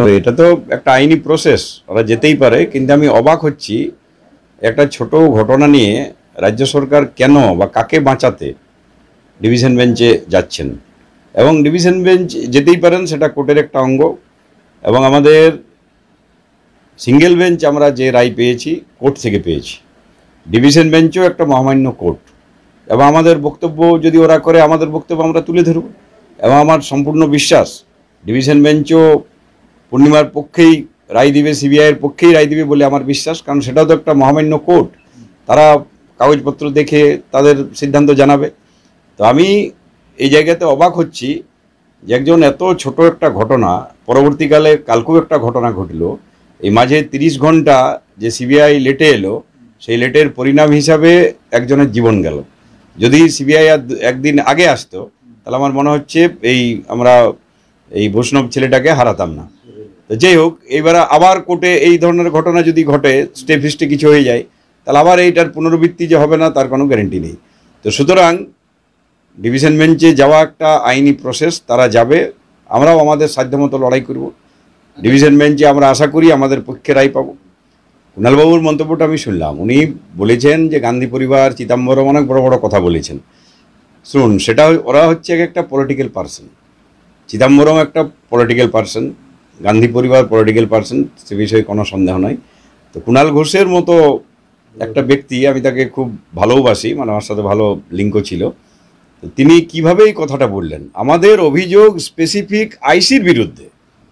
এটা তো একটা আইনি প্রসেস, ওরা যেতেই পারে, কিন্তু আমি অবাক হচ্ছি একটা ছোট ঘটনা নিয়ে রাজ্য সরকার কেন বা কাকে বাঁচাতে ডিভিশন বেঞ্চে যাচ্ছেন। এবং ডিভিশন বেঞ্চ যেতেই পারেন, সেটা কোর্টের একটা অঙ্গ, এবং আমাদের সিঙ্গেল বেঞ্চ আমরা যে রায় পেয়েছি কোর্ট থেকে পেয়েছি। ডিভিশন বেঞ্চও একটা মহামান্য কোর্ট, এবং আমাদের বক্তব্য যদি ওরা করে আমাদের বক্তব্য আমরা তুলে ধরব। এবং আমার সম্পূর্ণ বিশ্বাস ডিভিশন বেঞ্চও পূর্ণিমার পক্ষেই রায় দিবে, সিবিআইয়ের পক্ষেই রায় দিবে বলে আমার বিশ্বাস, কারণ সেটাও তো একটা মহামান্য কোর্ট, তারা কাগজপত্র দেখে তাদের সিদ্ধান্ত জানাবে। তো আমি এই জায়গাতে অবাক হচ্ছি যে একজন এত ছোট একটা ঘটনা, পরবর্তীকালে কালকেও একটা ঘটনা ঘটল, এই মাঝে 30 ঘন্টা যে সিবিআই লেটে এলো, সেই লেটের পরিণাম হিসাবে একজনের জীবন গেল। যদি সিবিআই একদিন আগে আসতো তাহলে আমার মনে হচ্ছে আমরা এই বৈষ্ণব ছেলেটাকে হারাতাম না। তো যাই হোক, এইবার আবার কোর্টে এই ধরনের ঘটনা যদি ঘটে, স্টে ফিস্টে কিছু হয়ে যায়, তাহলে আবার এইটার পুনরাবৃত্তি যে হবে না তার কোনো গ্যারেন্টি নেই। তো সুতরাং ডিভিশন বেঞ্চে যাওয়া একটা আইনি প্রসেস, তারা যাবে, আমরাও আমাদের সাধ্যমতো লড়াই করব। ডিভিশন বেঞ্চে আমরা আশা করি আমাদের পক্ষে রায় পাবো। কুণালবাবুর মন্তব্যটা আমি শুনলাম, উনি বলেছেন যে গান্ধী পরিবার, চিদম্বরম অনেক বড় বড় কথা বলেছেন। শুনুন, সেটা ওরা হচ্ছে একটা পলিটিক্যাল পার্সন, চিদম্বরম একটা পলিটিক্যাল পার্সন, গান্ধী পরিবার পলিটিক্যাল পার্সন, সে বিষয়ে কোনো সন্দেহ নয়। তো কুণাল ঘোষের মতো একটা ব্যক্তি, আমি তাকে খুব ভালোবাসি, মানে আমার সাথে ভালো লিঙ্কও ছিল। তিনি কিভাবে এই কথাটা বললেন? আমাদের অভিযোগ স্পেসিফিক আইসির বিরুদ্ধে,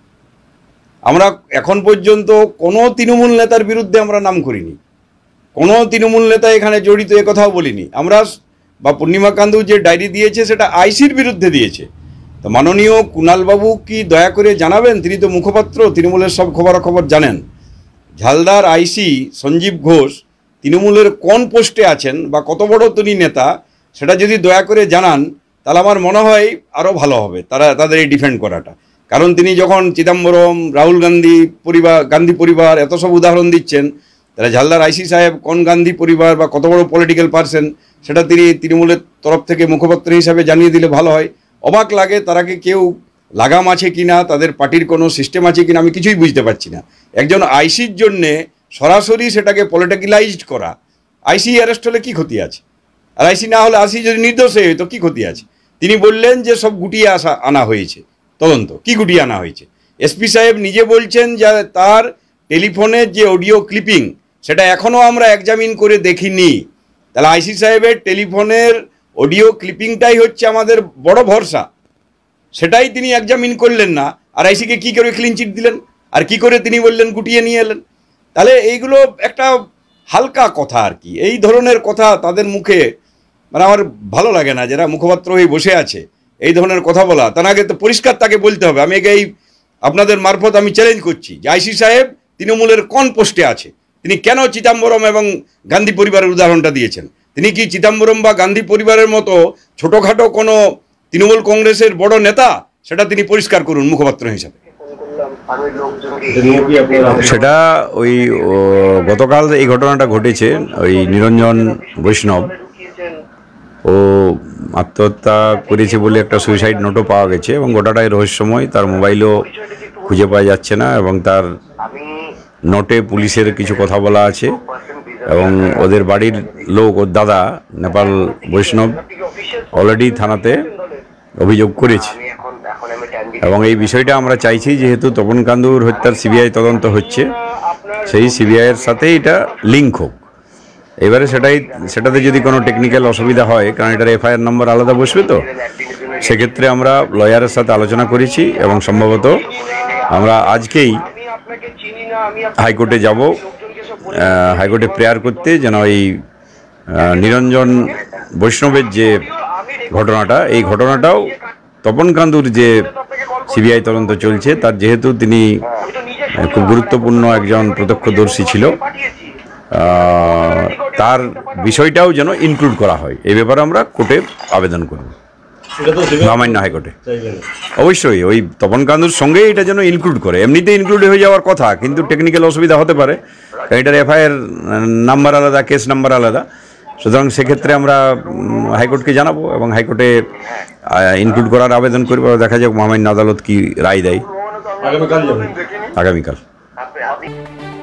আমরা এখন পর্যন্ত কোনো তৃণমূল নেতার বিরুদ্ধে আমরা নাম করিনি, কোনো তৃণমূল নেতা এখানে জড়িত এ কথাও বলিনি আমরা, বা পূর্ণিমা কান্দু যে ডায়েরি দিয়েছে সেটা আইসির বিরুদ্ধে দিয়েছে। তো মাননীয় কুণালবাবু কি দয়া করে জানাবেন, তিনি তো মুখপাত্র, তৃণমূলের সব খবরাখবর জানেন, ঝালদার আইসি সঞ্জীব ঘোষ তৃণমূলের কোন পোস্টে আছেন বা কত বড় তিনি নেতা, সেটা যদি দয়া করে জানান তাহলে আমার মনে হয় আরও ভালো হবে তাদের এই ডিফেন্ড করাটা। কারণ তিনি যখন চিদম্বরম, রাহুল গান্ধী পরিবার এত সব উদাহরণ দিচ্ছেন, তাহলে ঝালদার আইসি সাহেব কোন গান্ধী পরিবার বা কত বড় পলিটিক্যাল পার্সন, সেটা তিনি তৃণমূলের তরফ থেকে মুখপাত্র হিসাবে জানিয়ে দিলে ভালো হয়। অবাক লাগে, তারা কি কেউ লাগাম আছে কিনা, তাদের পার্টির কোনো সিস্টেম আছে কিনা, আমি কিছুই বুঝতে পারছি না। একজন আইসির জন্যে সরাসরি সেটাকে পলিটিক্যালাইজড করা, আইসি অ্যারেস্ট হলে কী ক্ষতি আছে? আর আইসি না হলে, আইসি যদি নির্দোষ হয়ে তো কী ক্ষতি আছে? তিনি বললেন যে সব গুটিয়ে আনা হয়েছে তদন্ত, কি গুটিয়ে আনা হয়েছে? এসপি সাহেব নিজে বলছেন যে তার টেলিফোনের যে অডিও ক্লিপিং, সেটা এখনও আমরা এক্সামিন করে দেখিনি। তাহলে আইসি সাহেবের টেলিফোনের অডিও ক্লিপিংটাই হচ্ছে আমাদের বড় ভরসা, সেটাই তিনি এক্সামিন করলেন না, আর আইসিকে কী করে ক্লিন চিট দিলেন, আর কি করে তিনি বললেন গুটিয়ে নিয়ে এলেন? তাহলে এইগুলো একটা হালকা কথা আর কি, এই ধরনের কথা তাদের মুখে মানে আমার ভালো লাগে না, যারা মুখপাত্র হয়ে বসে আছে এই ধরনের কথা বলা। তার আগে তো পরিষ্কার তাকে বলতে হবে। আমি এই আপনাদের মারফত আমি চ্যালেঞ্জ করছি যে আইসি সাহেব তৃণমূলের কোন পোস্টে আছে, তিনি কেন চিদম্বরম এবং গান্ধী পরিবারের উদাহরণটা দিয়েছেন? তিনি কি চিদম্বরম বা গান্ধী পরিবারের মতো ছোটোখাটো কোনো তৃণমূল কংগ্রেসের বড় নেতা? সেটা তিনি পরিষ্কার করুন মুখপাত্র হিসাবে। সেটা ওই গতকাল এই ঘটনাটা ঘটেছে, ওই নিরঞ্জন বৈষ্ণব ও আত্মহত্যা করেছে বলে একটা সুইসাইড নোটও পাওয়া গেছে, এবং গোটাটাই রহস্যময়, তার মোবাইলও খুঁজে পাওয়া যাচ্ছে না, এবং তার নোটে পুলিশের কিছু কথা বলা আছে, এবং ওদের বাড়ির লোক, ওর দাদা নেপাল বৈষ্ণব অলরেডি থানাতে অভিযোগ করেছে। এবং এই বিষয়টা আমরা চাইছি, যেহেতু তপন কান্দুর হত্যার সিবিআই তদন্ত হচ্ছে, সেই সিবিআইয়ের সাথে এটা লিঙ্ক হোক। এবারে সেটাতে যদি কোনো টেকনিক্যাল অসুবিধা হয়, কারণ এটার এফআইআর নম্বর আলাদা বসবে, তো সেক্ষেত্রে আমরা লয়ারের সাথে আলোচনা করেছি, এবং সম্ভবত আমরা আজকেই হাইকোর্টে যাব, হাইকোর্টে প্রেয়ার করতে, যেন এই নিরঞ্জন বৈষ্ণবের যে ঘটনাটা, এই ঘটনাটাও তপন কান্দুর যে সিবিআই তদন্ত চলছে, তার যেহেতু তিনি খুব গুরুত্বপূর্ণ একজন প্রত্যক্ষদর্শী ছিল, তার বিষয়টাও যেন ইনক্লুড করা হয়, এই ব্যাপারে আমরা কোর্টে আবেদন করব, মহামান্য হাইকোর্টে। অবশ্যই ওই তপন কান্দুর সঙ্গে এটা যেন ইনক্লুড করে, এমনিতে ইনক্লুড হয়ে যাওয়ার কথা, কিন্তু টেকনিক্যাল অসুবিধা হতে পারে, কারণ এটার এফআইআর নাম্বার আলাদা, কেস নাম্বার আলাদা। সুতরাং সেক্ষেত্রে আমরা হাইকোর্টকে জানাবো, এবং হাইকোর্টে ইনক্লুড করার আবেদন করবো, দেখা যাক মহামান্য আদালত কি রায় দেয়। আগামীকাল যাবেন? আগামীকাল।